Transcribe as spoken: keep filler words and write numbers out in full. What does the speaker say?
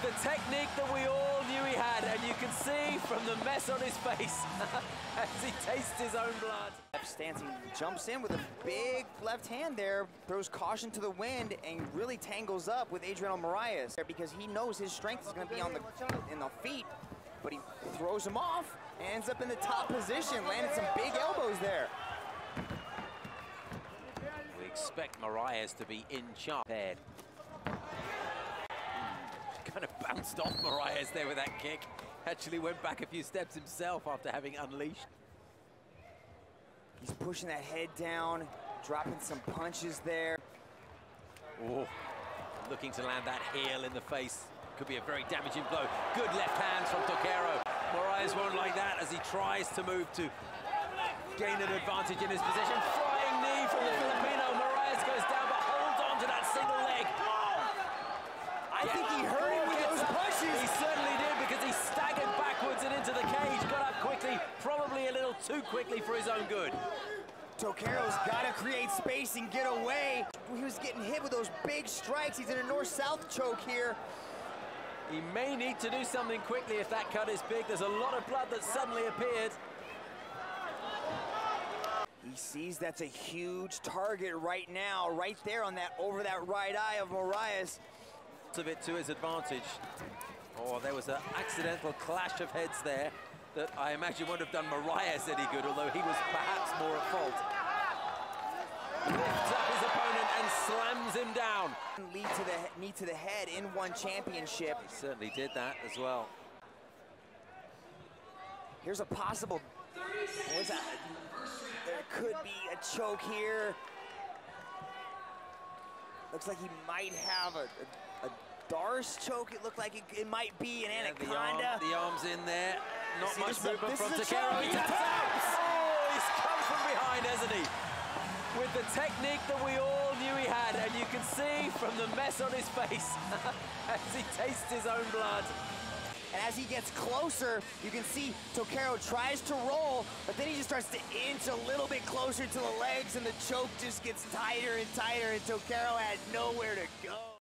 the technique that we all knew he had, and you can see from the mess on his face as he tastes his own blood. Stance, he jumps in with a big left hand there, throws caution to the wind, and really tangles up with Adriano Moraes because he knows his strength is going to be on the in the feet, but he throws him off and ends up in the top position, landed some big elbows there. We expect Moraes to be in charge. Head. Kind of bounced off Moraes there with that kick. Actually went back a few steps himself after having unleashed. He's pushing that head down, dropping some punches there. Oh, looking to land that heel in the face. Could be a very damaging blow. Good left hands from Toquero. Moraes won't like that as he tries to move to gain an advantage in his position. Flying knee from the Filipino. Moraes goes down, but holds on to that single leg. I yeah. think he hurt him with those punches. He certainly did, because he staggered backwards and into the cage, got up quickly, probably a little too quickly for his own good. Toquero's got to create space and get away. He was getting hit with those big strikes. He's in a north-south choke here. He may need to do something quickly if that cut is big. There's a lot of blood that suddenly appeared. He sees that's a huge target right now, right there on that, over that right eye of Moraes. Of it to his advantage. Oh, there was an accidental clash of heads there that I imagine would have done Moraes any good, although he was perhaps more at fault. Lifts up his opponent and slams him down. Lead to the knee to the head in one championship. He certainly did that as well. Here's a possible. What's that? There could be a choke here. Looks like he might have a, a, a Darce choke. It looked like it, it might be an yeah, anaconda. The, arm, the arm's in there. Not See, much movement from Toquero. He taps out. Oh, he's come from behind, hasn't he? With the technique that we all knew he had, and you can see from the mess on his face as he tastes his own blood. And as he gets closer, you can see Toquero tries to roll, but then he just starts to inch a little bit closer to the legs, and the choke just gets tighter and tighter, and Toquero had nowhere to go.